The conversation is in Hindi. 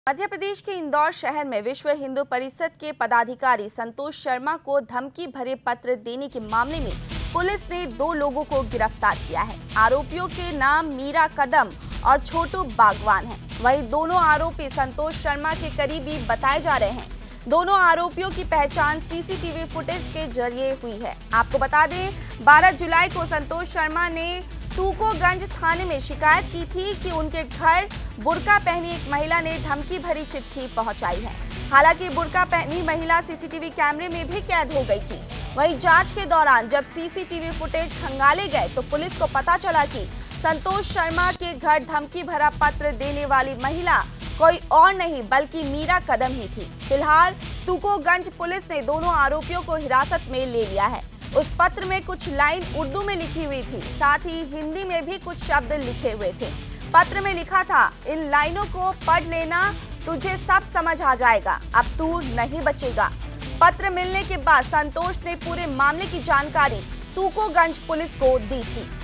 मध्य प्रदेश के इंदौर शहर में विश्व हिंदू परिषद के पदाधिकारी संतोष शर्मा को धमकी भरे पत्र देने के मामले में पुलिस ने 2 लोगों को गिरफ्तार किया है। आरोपियों के नाम मीरा कदम और छोटू बागवान हैं। वहीं दोनों आरोपी संतोष शर्मा के करीबी बताए जा रहे हैं। दोनों आरोपियों की पहचान सीसीटीवी फुटेज के जरिए हुई है। आपको बता दें, 12 जुलाई को संतोष शर्मा ने तुकोगंज थाने में शिकायत की थी कि उनके घर बुर्का पहनी एक महिला ने धमकी भरी चिट्ठी पहुंचाई है। हालांकि बुर्का पहनी महिला सीसीटीवी कैमरे में भी कैद हो गई थी। वहीं जांच के दौरान जब सीसीटीवी फुटेज खंगाले गए तो पुलिस को पता चला कि संतोष शर्मा के घर धमकी भरा पत्र देने वाली महिला कोई और नहीं बल्कि मीरा कदम ही थी। फिलहाल तुकोगंज पुलिस ने दोनों आरोपियों को हिरासत में ले लिया है। उस पत्र में कुछ लाइन उर्दू में लिखी हुई थी, साथ ही हिंदी में भी कुछ शब्द लिखे हुए थे। पत्र में लिखा था, इन लाइनों को पढ़ लेना, तुझे सब समझ आ जाएगा, अब तू नहीं बचेगा। पत्र मिलने के बाद संतोष ने पूरे मामले की जानकारी तुकोगंज पुलिस को दी थी।